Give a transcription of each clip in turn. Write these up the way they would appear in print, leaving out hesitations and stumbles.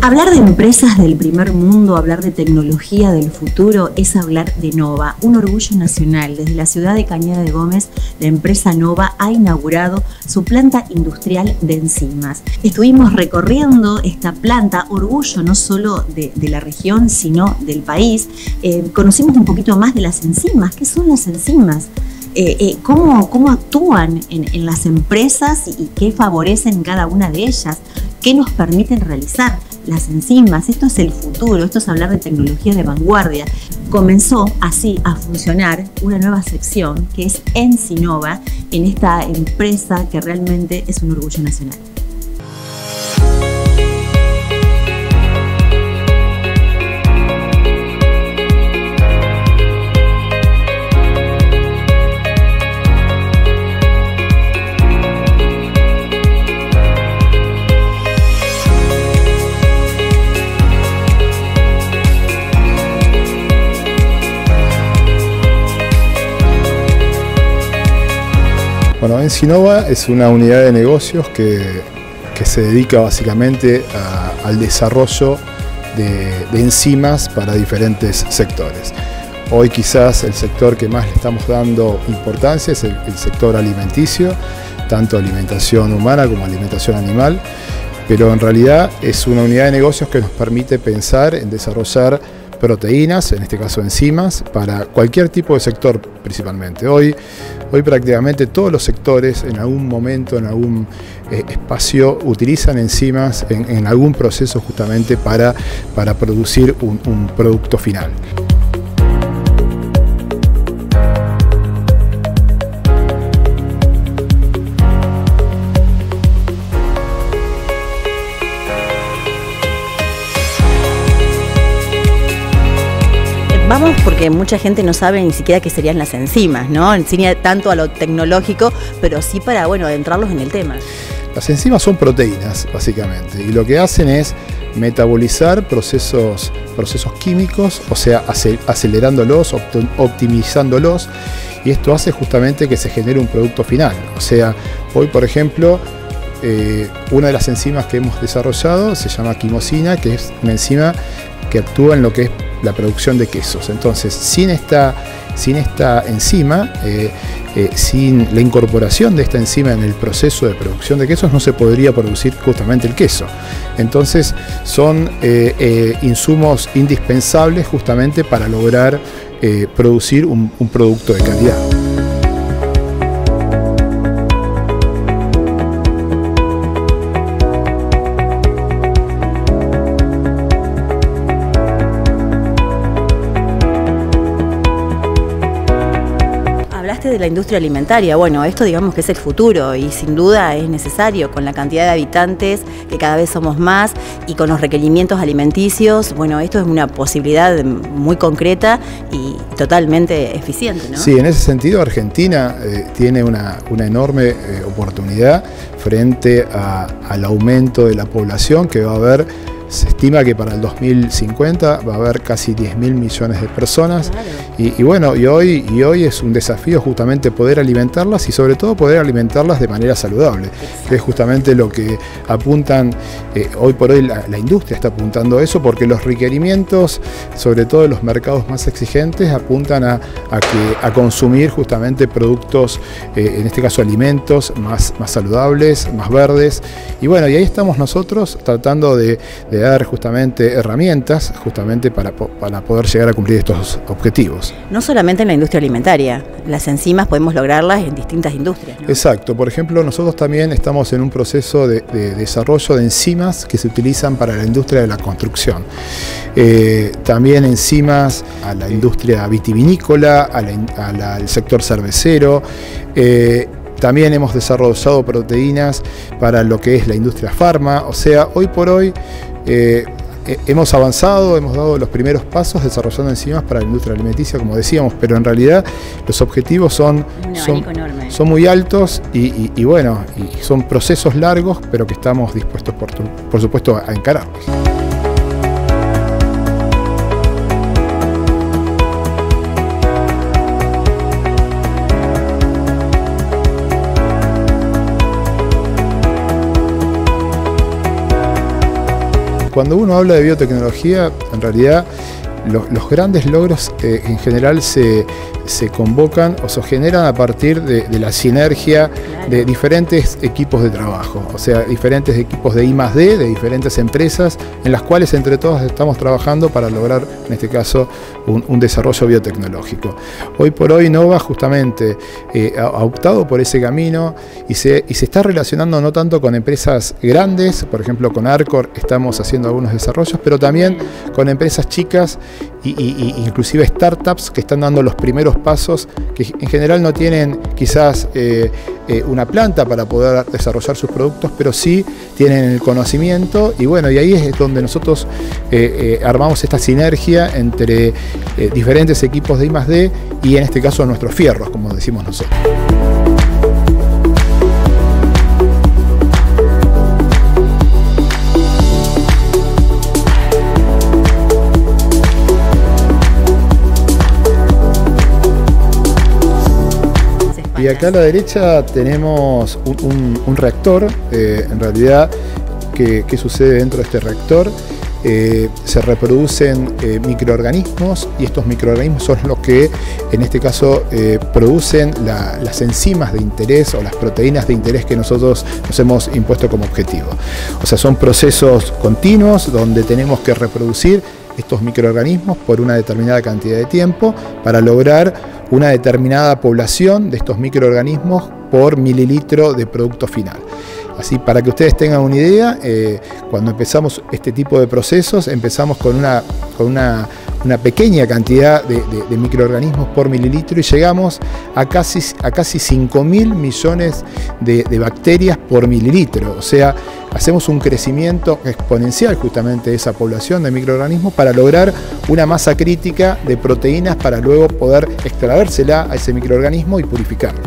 Hablar de empresas del primer mundo, hablar de tecnología del futuro, es hablar de Nova, un orgullo nacional. Desde la ciudad de Cañada de Gómez, la empresa Nova ha inaugurado su planta industrial de enzimas. Estuvimos recorriendo esta planta, orgullo no solo de la región, sino del país. Conocimos un poquito más de las enzimas. ¿Qué son las enzimas? ¿Cómo actúan en las empresas y qué favorecen cada una de ellas? ¿Qué nos permiten realizar las enzimas? Esto es el futuro, esto es hablar de tecnología de vanguardia. Comenzó así a funcionar una nueva sección que es Enzinova, en esta empresa que realmente es un orgullo nacional. Bueno, Enzinova es una unidad de negocios que se dedica básicamente al desarrollo de enzimas para diferentes sectores. Hoy quizás el sector que más le estamos dando importancia es el sector alimenticio, tanto alimentación humana como alimentación animal, pero en realidad es una unidad de negocios que nos permite pensar en desarrollar proteínas, en este caso enzimas, para cualquier tipo de sector principalmente. Hoy prácticamente todos los sectores en algún momento, en algún espacio, utilizan enzimas en algún proceso justamente para producir un producto final. Vamos porque mucha gente no sabe ni siquiera qué serían las enzimas, ¿no? Enseña tanto a lo tecnológico, pero sí para, adentrarlos en el tema. Las enzimas son proteínas, básicamente, y lo que hacen es metabolizar procesos químicos, o sea, acelerándolos, optimizándolos, y esto hace justamente que se genere un producto final. O sea, hoy, por ejemplo, una de las enzimas que hemos desarrollado se llama quimosina, que es una enzima que actúa en lo que es la producción de quesos. Entonces, sin esta enzima, sin la incorporación de esta enzima en el proceso de producción de quesos, no se podría producir justamente el queso. Entonces, son insumos indispensables justamente para lograr producir un producto de calidad. De la industria alimentaria, esto digamos que es el futuro y sin duda es necesario con la cantidad de habitantes que cada vez somos más y con los requerimientos alimenticios, esto es una posibilidad muy concreta y totalmente eficiente, ¿no? Sí, en ese sentido Argentina tiene una enorme oportunidad frente al aumento de la población que va a haber. Se estima que para el 2050 va a haber casi 10.000 millones de personas. Claro. Y hoy es un desafío justamente poder alimentarlas y sobre todo poder alimentarlas de manera saludable. Exacto. Que es justamente lo que apuntan, hoy por hoy la industria está apuntando a eso, porque los requerimientos, sobre todo de los mercados más exigentes, apuntan a consumir justamente productos, en este caso alimentos más saludables, más verdes. Y ahí estamos nosotros tratando de dar justamente herramientas para poder llegar a cumplir estos objetivos. No solamente en la industria alimentaria, las enzimas podemos lograrlas en distintas industrias, ¿no? Exacto, por ejemplo, nosotros también estamos en un proceso de desarrollo de enzimas que se utilizan para la industria de la construcción. También enzimas a la industria vitivinícola, al sector cervecero. También hemos desarrollado proteínas para lo que es la industria farma. O sea, hoy por hoy hemos avanzado, hemos dado los primeros pasos desarrollando enzimas para la industria alimenticia, como decíamos, pero en realidad los objetivos son muy altos y son procesos largos, pero que estamos dispuestos, por supuesto, a encararlos. cuando uno habla de biotecnología, en realidad los grandes logros en general se convocan o se generan a partir de la sinergia de diferentes equipos de trabajo, o sea, diferentes equipos de I+D, de diferentes empresas, en las cuales entre todos estamos trabajando para lograr, en este caso, un desarrollo biotecnológico. Hoy por hoy Nova justamente ha optado por ese camino y se está relacionando no tanto con empresas grandes, por ejemplo con Arcor estamos haciendo algunos desarrollos, pero también con empresas chicas y inclusive startups que están dando los primeros pasos, que en general no tienen quizás una planta para poder desarrollar sus productos, pero sí tienen el conocimiento, y bueno, y ahí es donde nosotros armamos esta sinergia entre diferentes equipos de I+D y en este caso nuestros fierros, como decimos nosotros. Y acá a la derecha tenemos un reactor, en realidad, ¿qué sucede dentro de este reactor? Se reproducen microorganismos, y estos microorganismos son los que en este caso producen las enzimas de interés o las proteínas de interés que nosotros nos hemos impuesto como objetivo. O sea, son procesos continuos donde tenemos que reproducir estos microorganismos por una determinada cantidad de tiempo para lograr una determinada población de estos microorganismos por mililitro de producto final. Así, para que ustedes tengan una idea, cuando empezamos este tipo de procesos, empezamos con una pequeña cantidad de microorganismos por mililitro y llegamos a casi 5.000 millones de bacterias por mililitro. O sea, hacemos un crecimiento exponencial justamente de esa población de microorganismos para lograr una masa crítica de proteínas para luego poder extraérsela a ese microorganismo y purificarla.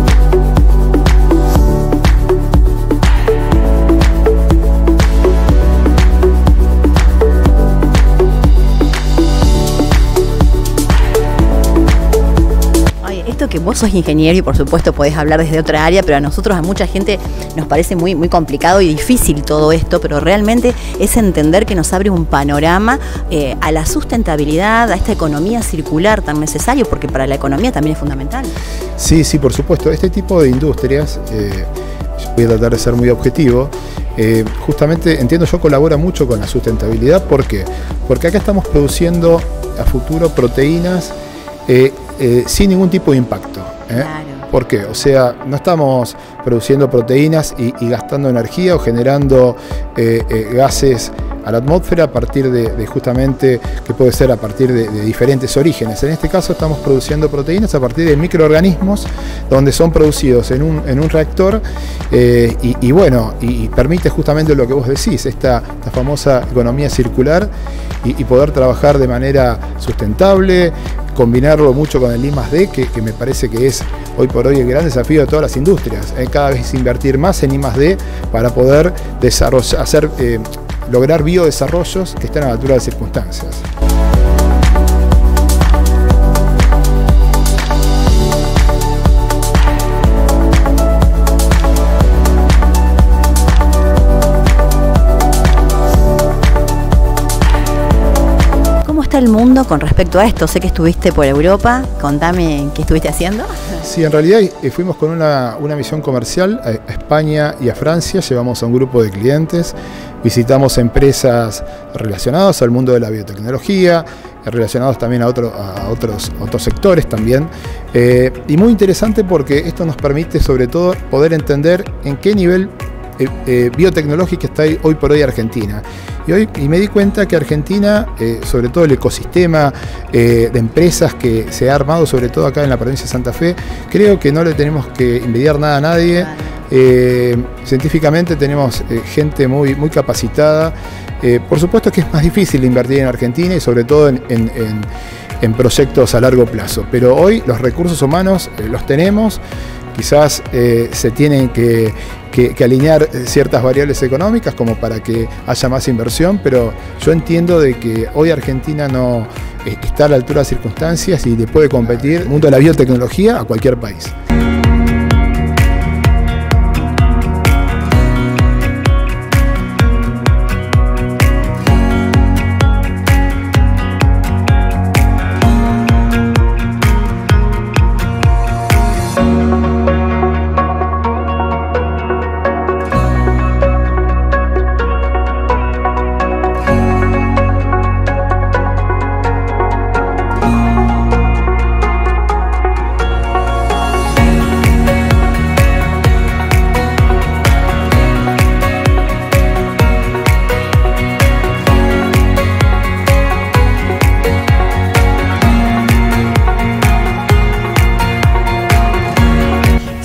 Esto que vos sos ingeniero y por supuesto podés hablar desde otra área, pero a nosotros, a mucha gente, nos parece muy complicado y difícil todo esto, pero realmente es entender que nos abre un panorama a la sustentabilidad, a esta economía circular tan necesario, porque para la economía también es fundamental. Sí, por supuesto. Este tipo de industrias, voy a tratar de ser muy objetivo, justamente, entiendo yo, colabora mucho con la sustentabilidad. ¿Por qué? Porque acá estamos produciendo a futuro proteínas sin ningún tipo de impacto. Claro. ¿Por qué? O sea, no estamos produciendo proteínas y gastando energía o generando gases a la atmósfera a partir de justamente, que puede ser a partir de diferentes orígenes. En este caso estamos produciendo proteínas a partir de microorganismos donde son producidos en un reactor y bueno, y permite justamente lo que vos decís, esta famosa economía circular y poder trabajar de manera sustentable, combinarlo mucho con el I+D, que me parece que es hoy por hoy el gran desafío de todas las industrias. Cada vez invertir más en I+D para poder desarrollar, lograr biodesarrollos que estén a la altura de las circunstancias. ¿Cómo está el mundo con respecto a esto? Sé que estuviste por Europa, contame qué estuviste haciendo. Sí, en realidad fuimos con una misión comercial a España y a Francia, llevamos a un grupo de clientes, visitamos empresas relacionadas al mundo de la biotecnología, relacionados también a otros sectores también, y muy interesante porque esto nos permite sobre todo poder entender en qué nivel biotecnológica está hoy por hoy Argentina. Y me di cuenta que Argentina, sobre todo el ecosistema de empresas que se ha armado, sobre todo acá en la provincia de Santa Fe, creo que no le tenemos que envidiar nada a nadie. Científicamente tenemos gente muy capacitada. Por supuesto que es más difícil invertir en Argentina y sobre todo en proyectos a largo plazo, pero hoy los recursos humanos los tenemos. Quizás se tienen que alinear ciertas variables económicas como para que haya más inversión, pero yo entiendo de que hoy Argentina no está a la altura de las circunstancias y le puede competir el mundo de la biotecnología a cualquier país.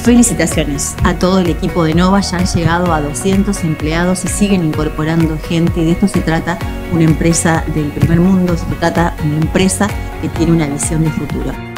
Felicitaciones a todo el equipo de Nova, ya han llegado a 200 empleados y siguen incorporando gente. De esto se trata una empresa del primer mundo, se trata de una empresa que tiene una visión de futuro.